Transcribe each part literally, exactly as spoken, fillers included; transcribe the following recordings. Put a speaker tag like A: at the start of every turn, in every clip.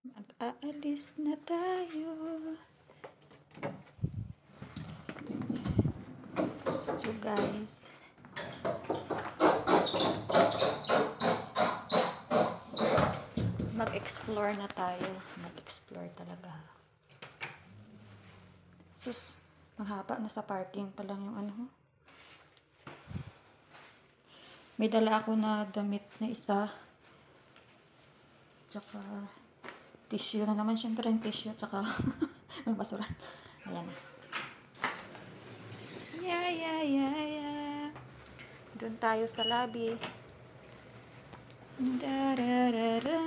A: Mag-aalis na tayo. So guys, mag-explore na tayo. Mag-explore talaga. Sus, mahaba na sa parking pa lang yung ano. May dala ako na damit na isa. Tsaka tissue na naman, syempre yung tissue. Tsaka may basura. Ayan na. Yeah, yeah, yeah, yeah. Doon tayo sa lobby. Da-da-da-da.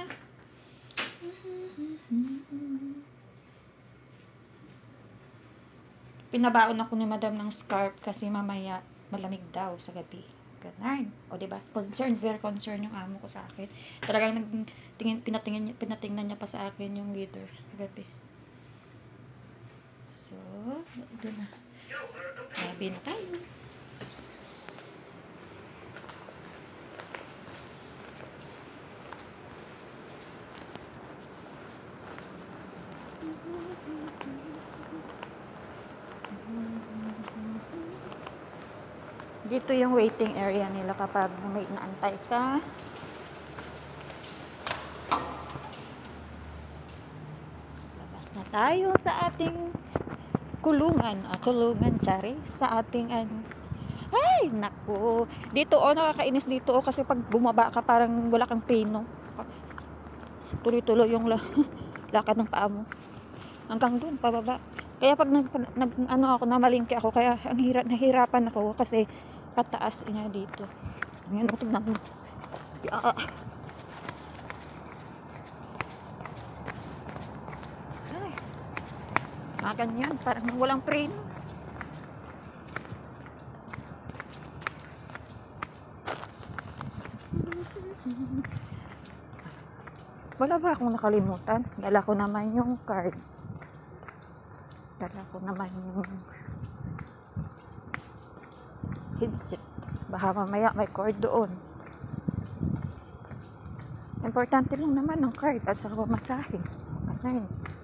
A: Pinabaon ako ni madam ng scarf kasi mamaya malamig daw sa gabi. Ganun. O diba? Concerned, very concerned yung amo ko sa akin. Talagang tingin, pinatingin, pinatingnan niya pa sa akin yung leader sa gabi. So, doon na. Gabi na tayo. Dito yung waiting area nila kapag may inaantay ka. Labas na tayo sa ating kulungan. Ah, kulungan, tsari. Sa ating ano. Ay, naku. Dito, oh, nakakainis dito, oh, kasi pag bumaba ka, parang wala kang pino. Tuloy-tuloy yung la lakad ng paa mo. Hanggang doon, pababa. Kaya pag nag, nag ano ako, namalingki ako, kaya ang hirap, nahirapan ako kasi pataas niya dito. Ngayon, tignan mo. Ah, ay, ah, ganyan, parang walang preno. Wala ba akong nakalimutan? Dala ko naman yung card. Dala ko naman yung headset. Baka mamaya may cord doon. Importante lang naman ang card at saka pamasahe. Ganun.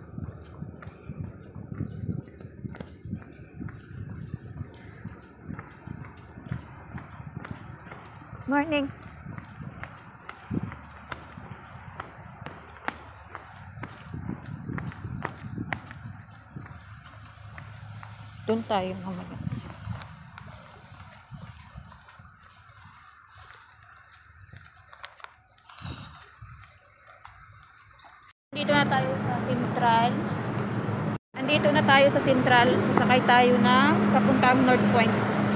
A: Morning. Doon tayo mamaya. Dito na tayo sa Central. Andito na tayo sa Central. Sasakay tayo na papuntang North Point.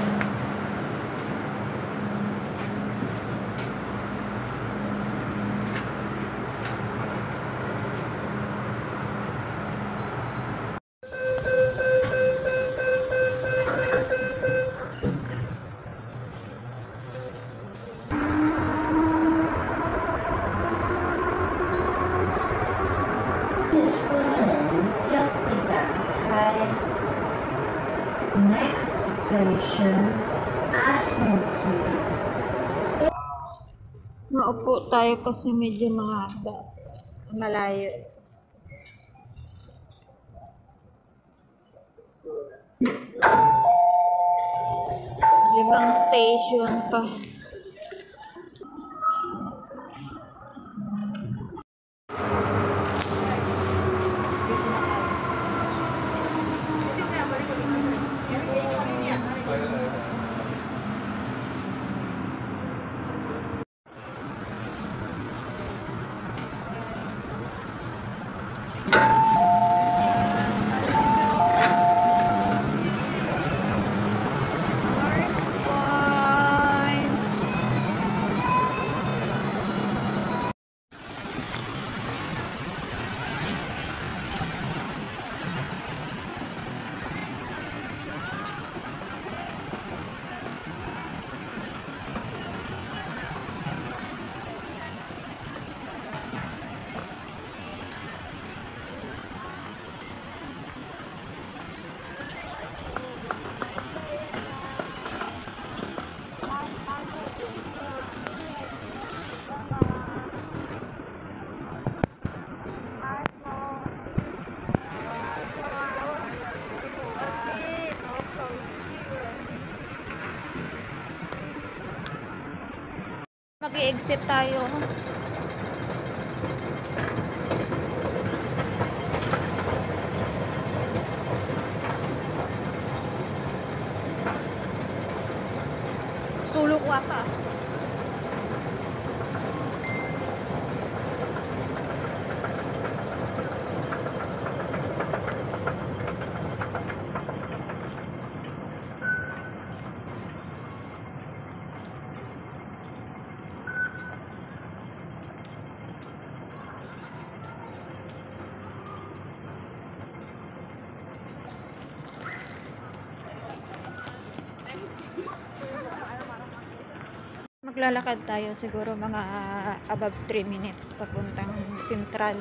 B: Next station, Ashmoor.
A: Maupo tayo kasi medyo mahaba. Malayo. Limang station pa. Mag-i-exit tayo. Sulok ko ata. Maglalakad tayo siguro mga above three minutes papuntang Sentral.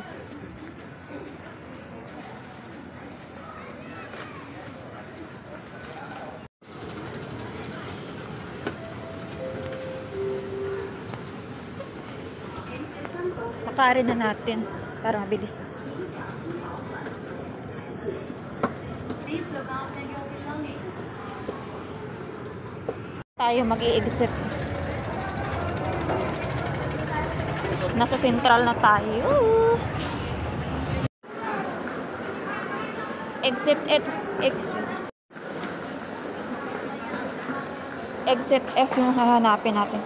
A: Pakarin na natin para mabilis.
B: Please look after your belongings.
A: Tayo mag-i-exit. Nasa Sentral na tayo. Exit at exit. Exit F yung hahanapin natin.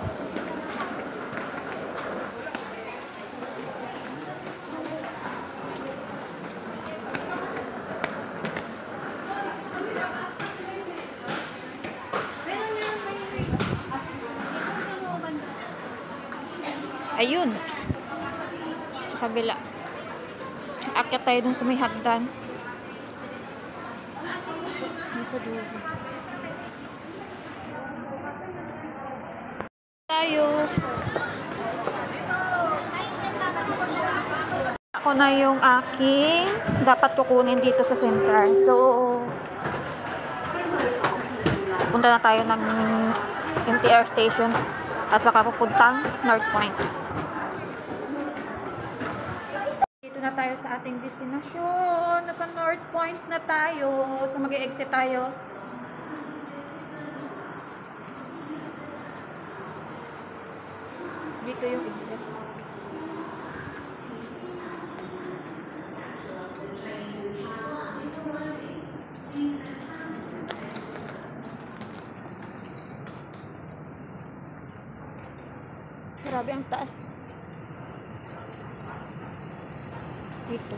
A: Ayun. Sa kabila. Akyat tayo dun sa may hagdan. Tayo. Ako na yung aking dapat kukunin dito sa Sentral. So, punta na tayo ng M T R station at saka pupuntang North Point. Dito na tayo sa ating destinasyon. Nasa North Point na tayo. So, mag-e-exit tayo. Dito yung exit. Grabe ang taas. Dito.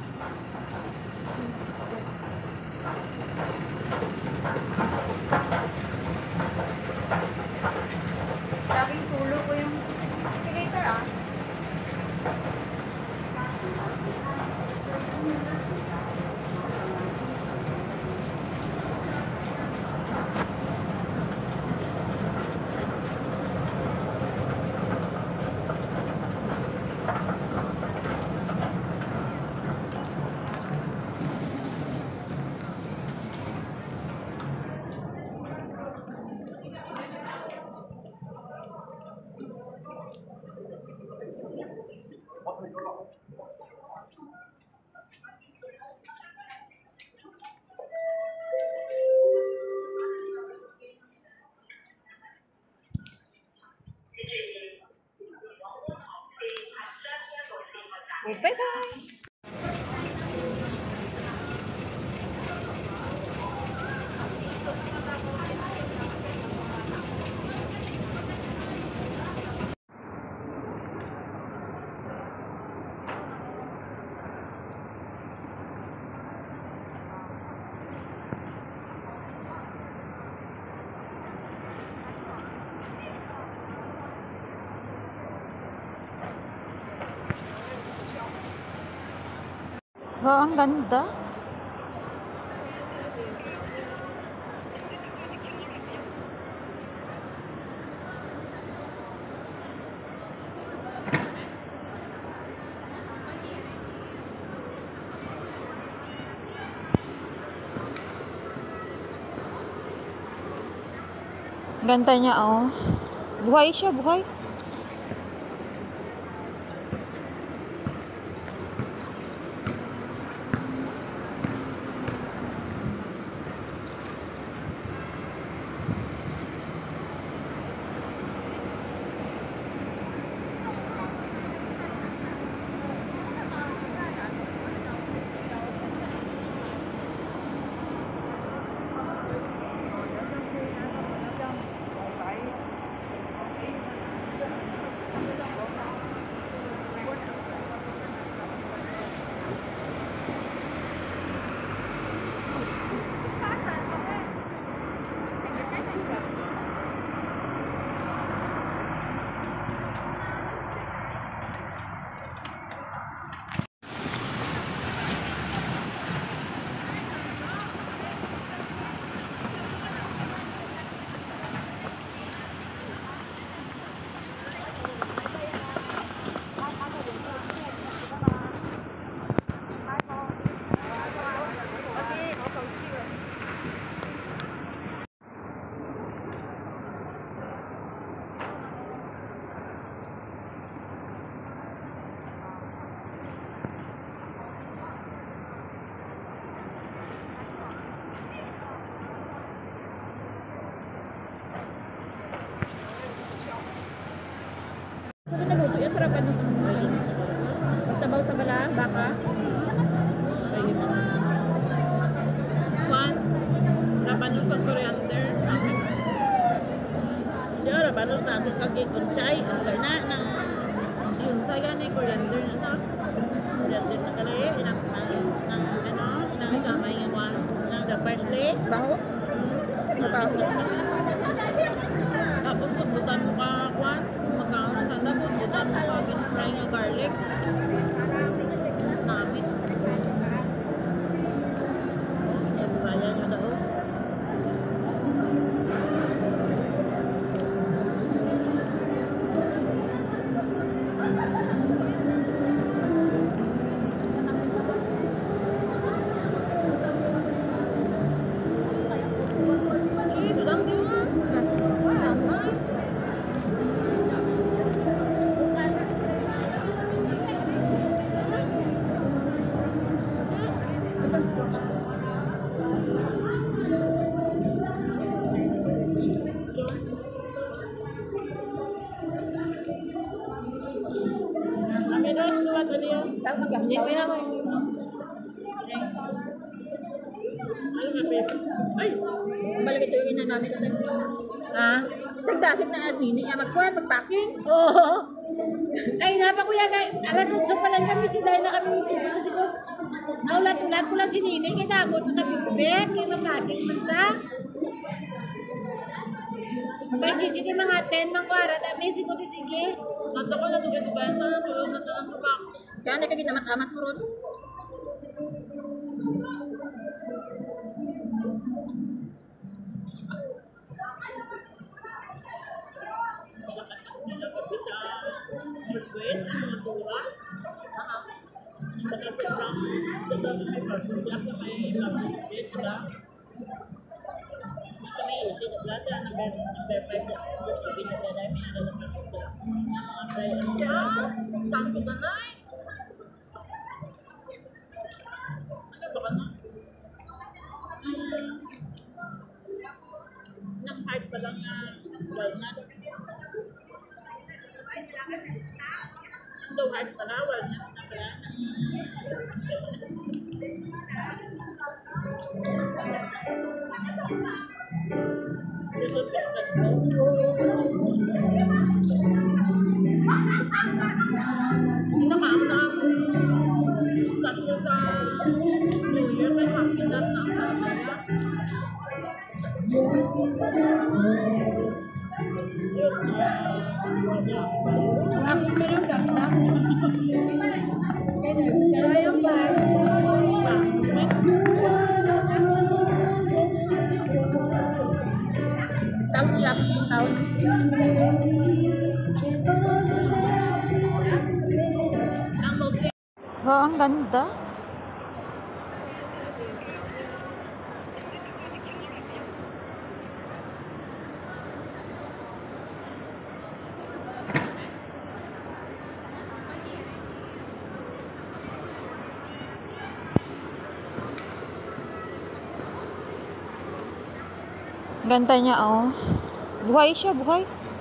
A: Laging sulo ko yung escalator ah. Bye-bye! Wow, ang ganda. Ganda niya, oh. Buhay siya, buhay. masarap ano sa mga. Magsabaw sa bala, baka.
C: One, rabanos pag coriander. Hindi, rabanos na ako kagikunchay. Ang gana na. Yun, saya ni coriander na sa. Coriander na kali. Ng, ng, ano, ng gamay ng one. Ng the parsley.
A: Baho? Mabaho.
C: Tapos pagbutan mo ka, Kwan, magkaon ng tanda, pagbutan mo ka, ginfry nga garlic. Namit. Nabibayan nyo daw. Cheese, udang din mo. Kami rin, luwat ulit yun.
A: Hindi ko yan.
C: Ano nga, babe? Ay!
A: Balik ito yung ina namin kasi.
C: Ha?
A: Nagdasig na as nini. Ah, magkuhan, magpacking.
C: Oo!
B: Kaya na pa kuya, kay alas otso pa lang kami si dahil na kami ni Chichi kasi ko. Naulat-ulat ko lang si Nini, kaya damot ko sa bibig, kaya mamating man sa. Kaya Chichi di mga ten, mga kwara, dami si ko di sige.
C: Nato ko na tugay-tugayan sa sulong na ito ng subak.
A: Kaya na kagin amat-amat mo ron.
C: Wait, ang mga tura. Baka sobrang ito may pag-black na may pag-black, diba? Ito may isi na black na number five na pinagdadami na lang ng pag-black. Mga fry. Diyan! Tanto na na eh! Ano ba ka na? Nag-hard pa lang na walnut. Daw hard pala, walnuts na pala. Ito pistas ko. Hindi na maamo na ang pistasyo sa New Year. May happy na na ang tawag.
B: Ako meron ganda. Kaya yung bag.
A: Tawag niya ako sa taon.
C: Ang mostly
A: Wow, ang ganda. Ganda niya, oh. Buhay siya, buhay.